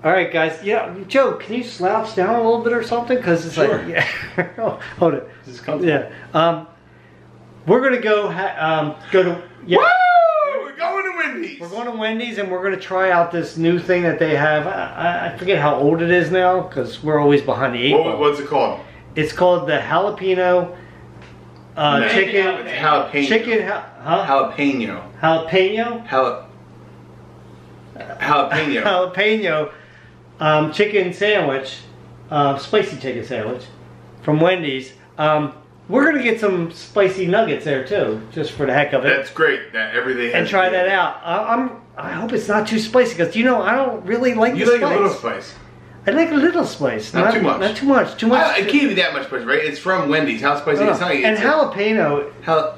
All right, guys. Yeah, Joe, can you slouch down a little bit or something? Because it's sure. like, yeah. Hold it. This is comfortable. Yeah. We're gonna go to. Yeah. Woo! We're going to Wendy's. We're going to Wendy's and we're gonna try out this new thing that they have. I forget how old it is now because we're always behind the 8 ball. What's it called? It's called the jalapeno chicken. It's jalapeno. Chicken. Jalapeno. Jalapeno. Jalapeno. Jalapeno chicken sandwich, spicy chicken sandwich from Wendy's. We're gonna get some spicy nuggets there too, just for the heck of it. That's great. That everything. And try that out. I hope it's not too spicy because you know I don't really like the spice. You like a little spice. I like a little spice. Not too much. Not too much. Too much. I can't be that much spice, right? It's from Wendy's. How spicy? It's not. And jalapeno.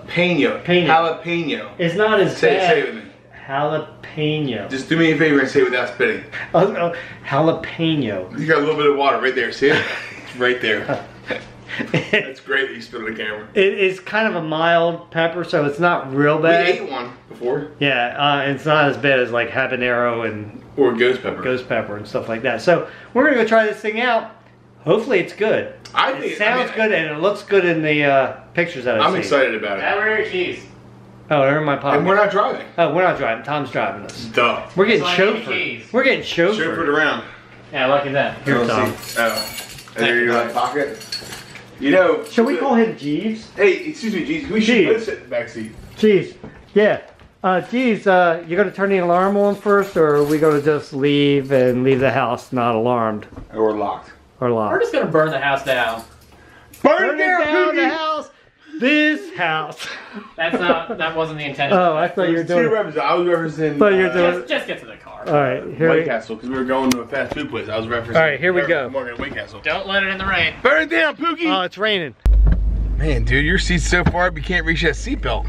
Jalapeno. It's not as bad. Say it with me. Jalapeno. Just do me a favor and say it without spitting. Oh, jalapeno. You got a little bit of water right there. See it? It's right there. That's great that you spit on the camera. It is kind of a mild pepper, so it's not real bad. We ate one before. Yeah, it's not as bad as like habanero and or ghost pepper. Ghost pepper and stuff like that. So we're gonna go try this thing out. Hopefully it's good. It sounds good and it looks good in the pictures that I've seen. I'm excited about it. Now where are your keys? Oh, they're in my pocket. And we're not driving. Oh, we're not driving. Tom's driving us. Duh. We're getting chauffeured. We're getting chauffeured. Chauffeured around. Yeah, look at that. Here, Tom. Oh. And there you're in my pocket. You know. Shall we call him Jeeves? Hey, excuse me, Jeeves. We should sit in the back seat. Jeeves. Yeah. Jeeves, you gonna turn the alarm on first, or are we gonna just leave the house not alarmed? Or locked. Or locked. We're just gonna burn the house down. Burn down the house! This house! That wasn't the intention. Oh, I thought you were doing it. I was referencing. But you're doing just get to the car. Alright, here White Castle, because we were going to a fast food place. I was referencing. Alright, here we go. Morgan White Castle. Don't let it in the rain. Burn it down, Pookie! Oh, it's raining. Man, dude, your seat's so far up you can't reach that seatbelt.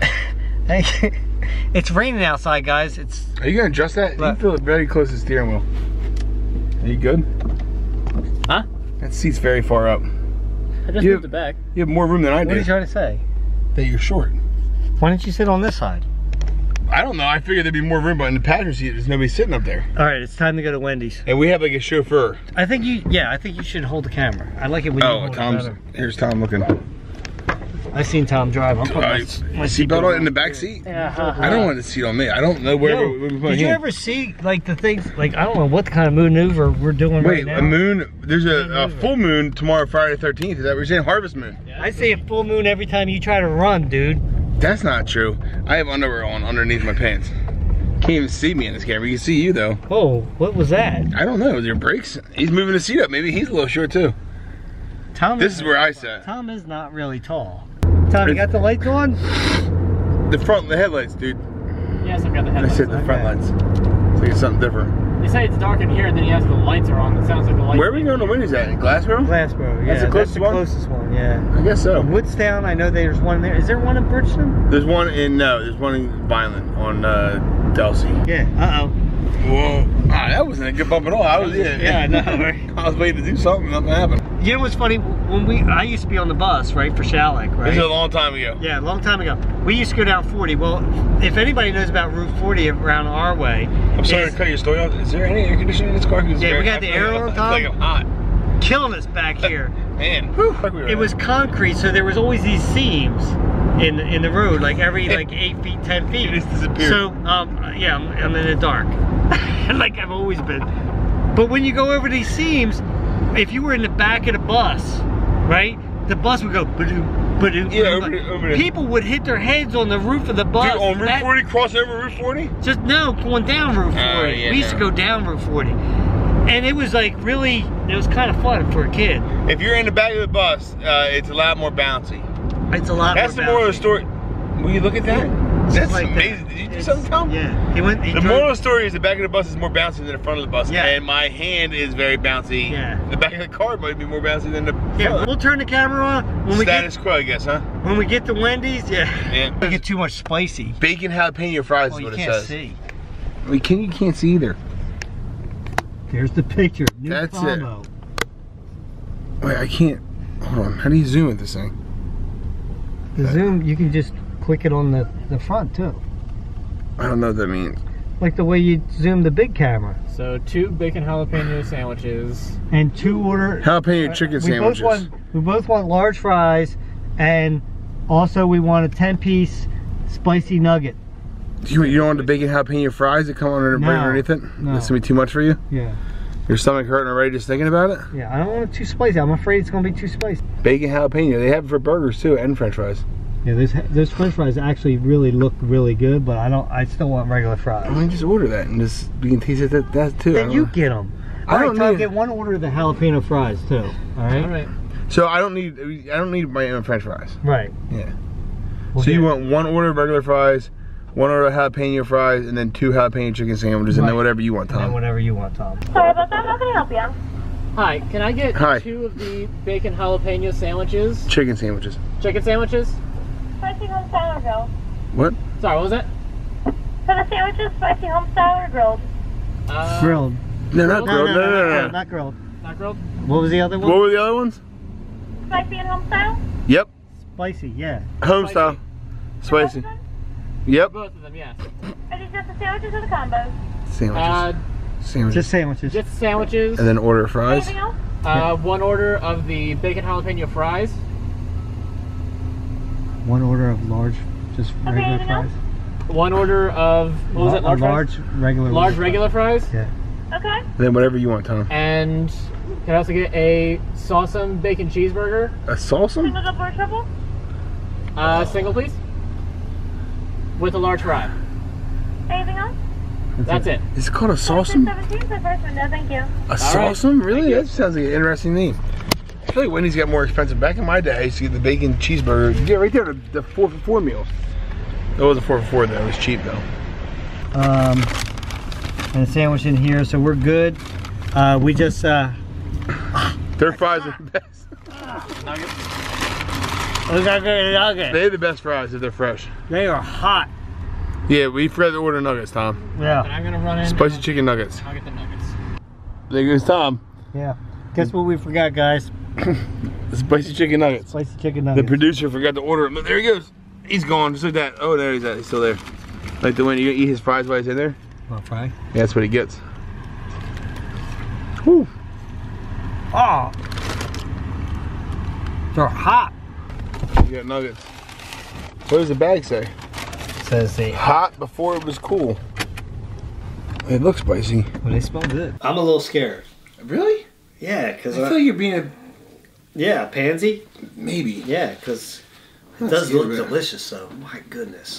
It's raining outside, guys. Are you gonna adjust that? You feel it very close to the steering wheel. Are you good? Huh? That seat's very far up. I just moved it back. You have more room than I do. What are you trying to say? That you're short. Why didn't you sit on this side? I don't know. I figured there'd be more room, but in the passenger seat, there's nobody sitting up there. All right, it's time to go to Wendy's. And we have like a chauffeur. I think you should hold the camera. I like it when you hold it better. Here's Tom looking. I seen Tom drive. I'm putting my seatbelt on in the back seat? Yeah. I don't want the seat on me. I don't know where we're putting Did you ever see like the things, like I don't know what kind of maneuver we're doing right now. Wait, a moon? There's a full moon tomorrow, Friday the 13th. Is that what you're saying? Harvest moon? Yeah, I see a full moon every time you try to run, dude. That's not true. I have underwear on underneath my pants. Can't even see me in this camera. You can see you though. Oh, what was that? I don't know. There brakes? He's moving the seat up. Maybe he's a little short too. This is where I sat. Tom is not really tall. Tom, you got the lights on? The headlights, dude. Yes, I've got the headlights. I said the front lights. It's like it's something different. They say it's dark in here, and then you ask if the lights are on. It sounds like the lights. Where are we going to Wendy's at? In Glassboro? Glassboro, yeah. That's the closest one, yeah. I guess so. Woodstown, I know there's one there. Is there one in Bridgeton? There's one in Vineland on Delsey. Yeah, uh-oh. Whoa. That wasn't a good bump at all. I know, right? I was waiting to do something, nothing happened. You know what's funny? I used to be on the bus, right, for Shalleck, right? This is a long time ago. Yeah, a long time ago. We used to go down 40. Well, if anybody knows about Route 40 around our way. I'm sorry to cut your story off. Is there any air conditioning in this car? Yeah, we got the air on top. It's like I'm hot. Killing us back here. Man. It was concrete, so there was always these seams in the road, like every 8 feet, 10 feet. It just disappeared. So, yeah, I'm in the dark. Like I've always been. But when you go over these seams, if you were in the back of the bus, right, the bus would go ba-doom, ba-doom. Yeah, over there. People would hit their heads on the roof of the bus. Dude, on Route 40, cross over Route 40? Just no, going down Route 40. Yeah, we used to go down Route 40. And it was like really, it was kind of fun for a kid. If you're in the back of the bus, it's a lot more bouncy. It's a lot That's more the moral of the story. Will you look at that? That's like amazing. Did you do something, Tom? Yeah. The moral of the story is the back of the bus is more bouncy than the front of the bus. Yeah. And my hand is very bouncy. Yeah. The back of the car might be more bouncy than the front. Yeah, we'll turn the camera on. Status quo, I guess, huh? When we get to Wendy's, Yeah. We get too much spicy. Bacon jalapeno fries is what it says. You can't see. You can't see either. There's the picture. New That's combo. it. Wait, I can't. Hold on. How do you zoom at this thing? The zoom, you can just click it on the front too. I don't know what that means. like the way you zoom the big camera. So 2 bacon jalapeno sandwiches. And 2 order jalapeno chicken sandwiches. We both want large fries, and also we want a 10-piece spicy nugget. You don't want the bacon jalapeno fries that come on right underneath it? No. That's gonna be too much for you? Yeah. Your stomach hurting already just thinking about it? Yeah, I don't want it too spicy. I'm afraid it's gonna be too spicy. Bacon jalapeno, they have it for burgers too, and french fries. Yeah, those french fries actually really look really good, but I still want regular fries. I mean, just order that and just, we can taste it that too. Then you get them. I don't Tom, need... get 1 order of the jalapeno fries too. Alright? Alright. So I don't need my own french fries. Right. Yeah. Well, so you want 1 order of regular fries, 1 order of jalapeno fries, and then 2 jalapeno chicken sandwiches, and then whatever you want, Tom. And then whatever you want, Tom. Sorry about that. How can I help you? Hi, can I get Hi. 2 of the bacon jalapeno sandwiches? Chicken sandwiches. Chicken sandwiches? Spicy home style or grilled? What? Sorry, what was that? For the sandwiches, spicy home style or grilled? Grilled. No, not grilled. No. Not grilled. Not grilled? What was the other one? What were the other ones? Spicy and home style? Yep. Spicy, yeah. Home Spicy. style. Spicy. Both of them? Yep. Both of them, yes. Are these just the sandwiches or the combos? Sandwiches. Sandwiches. Just sandwiches. Just sandwiches. And then order fries. Anything else? 1 order of the bacon jalapeno fries. 1 order of large, just regular anything fries. else? 1 order of, what was it, large fries? Regular Large fries. regular fries. Yeah. Okay. And then whatever you want, Tom. And can I also get a Sawsome bacon cheeseburger? A salsa? Single double or triple? Single, please. With a large fry. Anything else? That's it. Is it called a 17, salsa? the first one. No, thank you. A salsa? Really? That sounds like an interesting name. I feel like Wendy's got more expensive. Back in my day, I used to get the bacon cheeseburger. Yeah, right there, the 4 for $4 meal. It wasn't 4 for $4 though. It was cheap though. And a sandwich in here, so we're good. We just Their fries are the best. They're the best fries if they're fresh. They are hot. Yeah, we forgot to order nuggets, Tom. And Yeah. I'm gonna run in. Spicy chicken nuggets. I'll get the nuggets. There goes Tom. Yeah. Guess what we forgot, guys? The spicy chicken nuggets. Spicy chicken The nuggets. producer forgot to order them. There he goes. He's gone, just like that. Oh, there he's at. He's still there. Like the one you eat his fries while he's in there. Want fry? Yeah, that's what he gets. Whew. Oh. They're hot. You got nuggets. What does the bag say? Says they. Hot before it was cool. It looks spicy. Well, they smell good. I'm a little scared. Really? Yeah, because I feel like you're being a... yeah, pansy. Maybe. Yeah, because it Not does look scared of it. delicious, though. My goodness.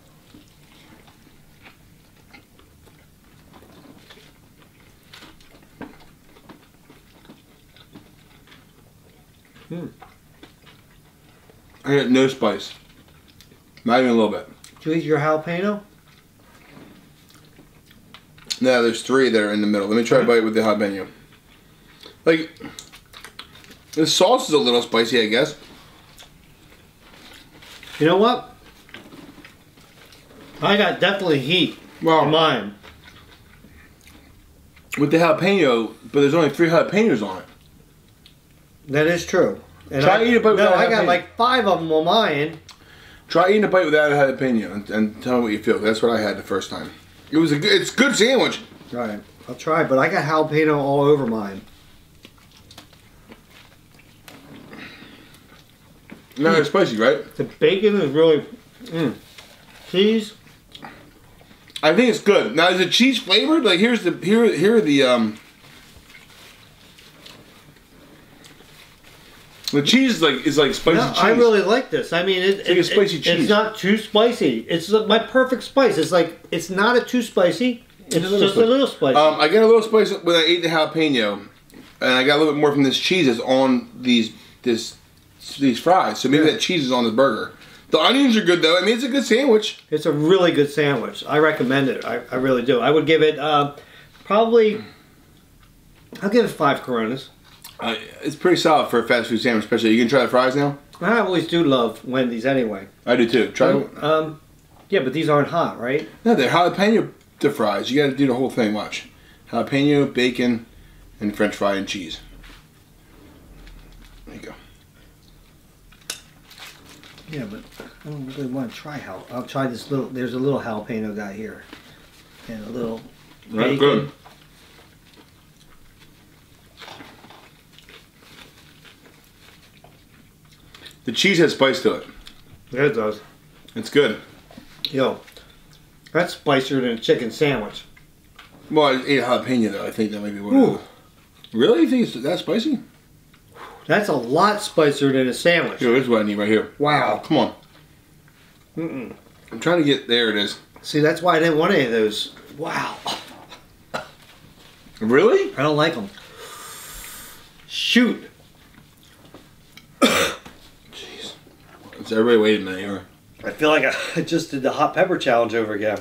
I got no spice. Not even a little bit. Did you eat your jalapeno? No, there's 3 that are in the middle. Let me try a bite with the jalapeno. Like, the sauce is a little spicy, I guess. You know what? I got definitely heat Well, in mine. with the jalapeno, but there's only 3 jalapenos on it. That is true. And Try eating a bite without I got jalapeno. like 5 of them on mine. Try eating a bite without a jalapeno and tell me what you feel. That's what I had the first time. It's a good sandwich. All right, I'll try, but I got jalapeno all over mine. No, it's spicy, right? The bacon is really, cheese. I think it's good. Now, is it cheese flavored? Like, here are the the cheese is like spicy No, cheese. I really like this. I mean, like a spicy cheese. It's not too spicy. It's my perfect spice. It's like it's not a too spicy. It's just a little spicy. I get a little spice when I ate the jalapeno, and I got a little bit more from this cheese that's on these fries. So maybe that cheese is on the burger. The onions are good though. I mean, it's a good sandwich. It's a really good sandwich. I recommend it. I really do. I would give it probably. I'll give it 5 Coronas. It's pretty solid for a fast food sandwich, especially. You can try the fries now. I always do love Wendy's anyway. I do too. Try them. So, yeah, but these aren't hot, right? No, they're jalapeno to fries. You got to do the whole thing. Watch, jalapeno, bacon, and French fry and cheese. There you go. Yeah, but I don't really want to try I'll try this little. There's a little jalapeno guy here. and a little That's bacon. good. The cheese has spice to it. Yeah, it does. It's good. Yo, that's spicier than a chicken sandwich. Well, I ate a jalapeno though. I think that might be what Ooh. it is. Really? You think it's that spicy? That's a lot spicier than a sandwich. Here, here's what I need right here. Wow. Come on. Mm-mm. I'm trying to get, there it is. See, that's why I didn't want any of those. Wow. Really? I don't like them. Shoot. Jeez. Is everybody wait a minute here? I feel like I just did the hot pepper challenge over again.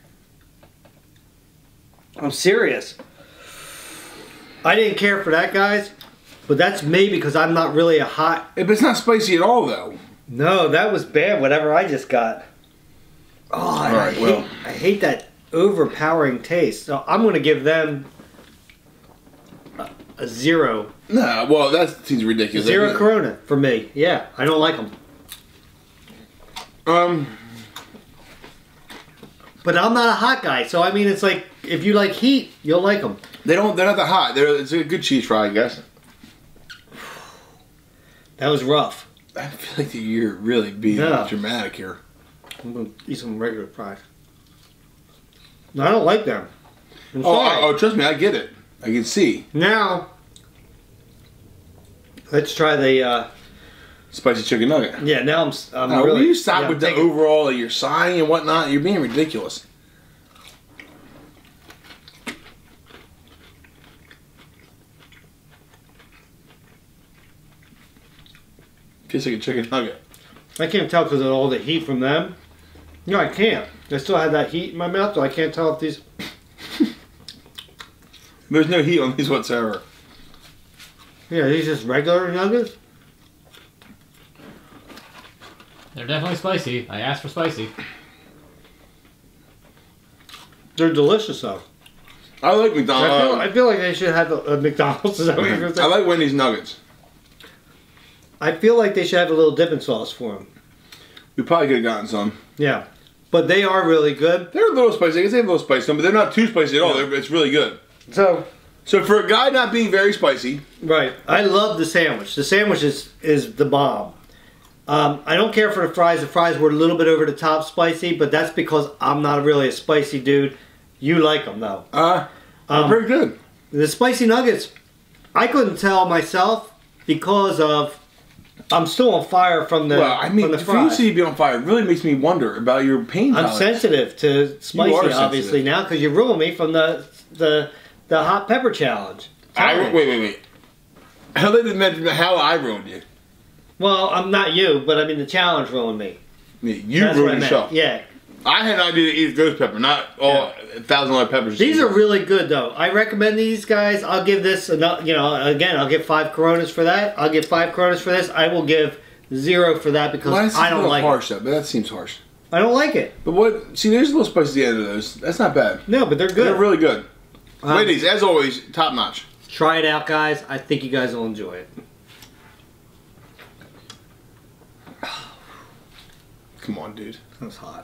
I'm serious. I didn't care for that, guys, but that's me because I'm not really a hot... But it's not spicy at all though. No, that was bad, whatever I just got. Oh, Alright, I hate that overpowering taste. So I'm going to give them a 0. Nah, well, that seems ridiculous. 0 Corona for me. Yeah, I don't like them. But I'm not a hot guy, so I mean, it's like, if you like heat, you'll like them. they're not that hot. It's a good cheese fry, I guess. That was rough. I feel like you're really being dramatic here. I'm going to eat some regular fries. No, I don't like them. I'm sorry. Oh, trust me, I get it. I can see. Now, let's try the... Spicy chicken nugget. yeah, now I'm Will really... you stop yeah, with the overall, your sighing and whatnot? You're being ridiculous. Tastes like a chicken nugget. I can't tell because of all the heat from them. No, I can't. I still have that heat in my mouth, so I can't tell if these... There's no heat on these whatsoever. Yeah, these just regular nuggets? They're definitely spicy. I asked for spicy. They're delicious, though. I like McDonald's. I feel like they should have a McDonald's. Is that what you're gonna say? I like Wendy's nuggets. I feel like they should have a little dipping sauce for them. We probably could have gotten some. Yeah. But they are really good. They're a little spicy. I guess they have a little spice to them, but they're not too spicy at all. It's really good. So for a guy not being very spicy. right. I love the sandwich. The sandwich is the bomb. I don't care for the fries. The fries were a little bit over the top spicy, but that's because I'm not really a spicy dude. You like them, though. Very good. The spicy nuggets, I couldn't tell myself because of... I'm still on fire from the Well, I mean, from the for you fries. to be on fire really makes me wonder about your pain I'm tolerance. sensitive to spicy, You are obviously, sensitive. now because you ruined me from the hot pepper challenge. Wait. How did it mention how I ruined you? Well, I'm not you, but I mean the challenge ruined me. You That's what I ruined meant. yourself. Yeah. I had an idea to eat ghost pepper, not all $1,000 peppers. These are really good, though. I recommend these guys. I'll give this, again, I'll give 5 Coronas for that. I'll give 5 Coronas for this. I will give 0 for that because I don't like harsh, it. though, but that seems harsh. I don't like it. But what? See, there's a little spice at the end of those. That's not bad. No, but they're good. They're really good. Ladies, as always, top notch. Try it out, guys. I think you guys will enjoy it. Come on, dude. That was hot.